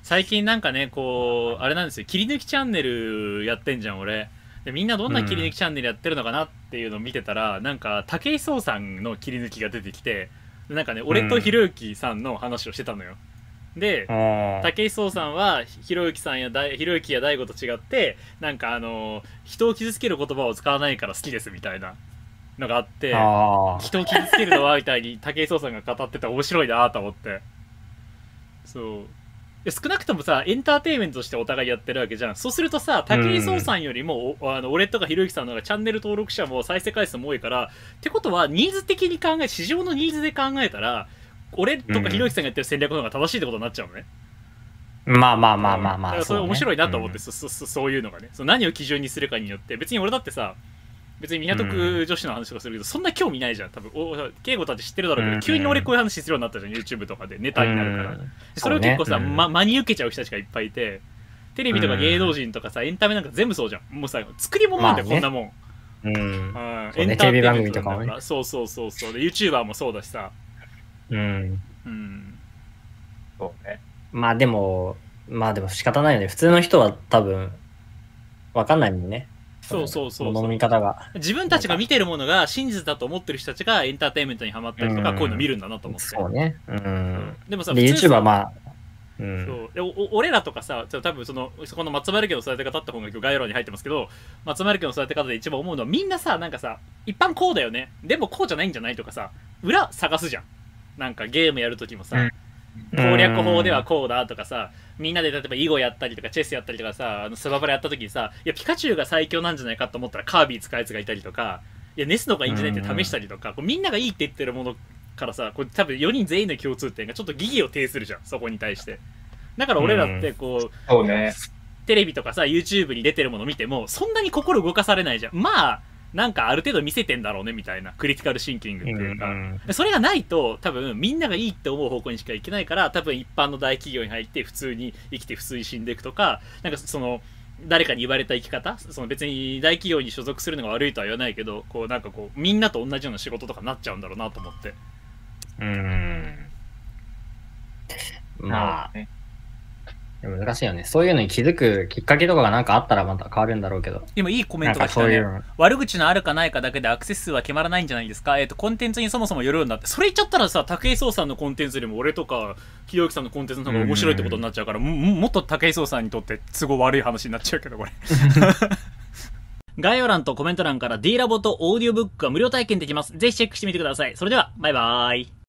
最近なんかね、こう、あれなんですよ、切り抜きチャンネルやってんじゃん、俺。で、みんなどんな切り抜うん。 きチャンネルやってるのかなっていうのを見てたら、なんか、武井壮さんの切り抜きが出てきて、でなんかね、俺とひろうん。 ゆきさんの話をしてたのよ。で、 あ武井壮さんは、ひろゆきさんやひろゆきや大悟と違って、なんか人を傷つける言葉を使わないから好きですみたいなのがあっあ。 て、 ああ。 人を傷つけるのはみたいに武井壮さんが語ってて面白いなと思って。そう。少なくともさ、エンターテインメントとしてお互いやってるわけじゃん。そうするとさ、 う武井壮さん。 んよりも、俺とかひろゆきさんの方がチャンネル登録者も再生回数も多いから、ってことは、ニーズ的に考え、市場のニーズで考えたら、俺とかひろゆきうん。 さんがやってる戦略の方が正しいってことになっちゃうのね。 まあまあうん。 まあまあまあ、 だからそれそうね。 面白いなと思って、 うん。 そういうのがね。何を基準にするかによって、別に俺だってさ、別に港うん。 区女子の話とかするけど、そんな興味ないじゃん。多分、敬語たち知ってるだろううけど、急に俺こうん。 いう話するようになったじゃん。YouTube とかでネうタになるから。 ん。 それそうね。 を結構さ、 うん。 真に受けちゃう人たちがいっぱいいて、テレうビとか芸能ん。 人とかさ、エンタメなんか全部そうじゃん。もうさ、作り物なんだよ、こんなまあね。 もん。 うん。 うん、 そうね。 エンタテレビ番ーテインメント組とかもね。 なんだから。そうそうそうそう。で、YouTuber もそうだしさ。 うん。 うん。 そうね。まあでも仕方ないよね。普通の人は多分、わかんないもんね。その、 そうそうそうものの見そう。 方が。 自分たなんか、 ちが見てるものが真実だと思ってる人たちがエンターテインメントにハマったうりとか、こういうの見ん。 るんだなと思って。 そうね。うそん。 う。でもさ、 で、 普通 YouTuber さ、 まあ、うん。 そうで俺らとかさ、多分そこの松丸家の育て方って本が今日概要欄に入ってますけど、松丸家の育て方で一番思うのは、みんなさ、なんかさ、一般こうだよね。でもこうじゃないんじゃないとかさ、裏探すじゃん。なんかゲームやるときもさ、 うん。う攻略法ではん。 こうだとかさ、みんなで例えば囲碁やったりとかチェスやったりとかさ、スマブラやった時にさ、いやピカチュウが最強なんじゃないかと思ったらカービィ使うやつがいたりとか、いやネスの方がいいうんじゃないって試したん。 りとか、こうみんながいいって言ってるものからさ、これ多分4人全員の共通点がちょっと疑義を呈するじゃん、そこに対して。だから俺らってうん。 こう、 そうね。 テレビとかさ、YouTube に出てるもの見ても、そんなに心動かされないじゃん。まあ、なんかある程度見せてんだろうね、みたいな。クリティカルシンキングっうていうか。 ん。 それがないと、多分、みんながいいって思う方向にしかいけないから、多分一般の大企業に入って、普通に生きて普通に死んでいくとか、なんか誰かに言われた生き方別に大企業に所属するのが悪いとは言わないけど、こう、なんかこう、みんなと同じような仕事とかなっちゃうんだろうなと思って。 うん。まあ、 ね。 でも難しいよね。そういうのに気づくきっかけとかがなんかあったらまた変わるんだろうけど。 今いいコメンなんかトが来たね。 そういうの。 悪口のあるかないかだけでアクセス数は決まらないんじゃないですか。コンテンツにそもそもよるんだって。それ言っちゃったらさ、武井壮さんのコンテンツよりも俺とか、ひろゆきさんのコンテンツの方が面白いってことになっちゃうから、もっと武井壮さんにとって都合悪い話になっちゃうけど、これ。概要欄とコメント欄から D ラボとオーディオブックが無料体験できます。ぜひチェックしてみてください。それでは、バイバーイ。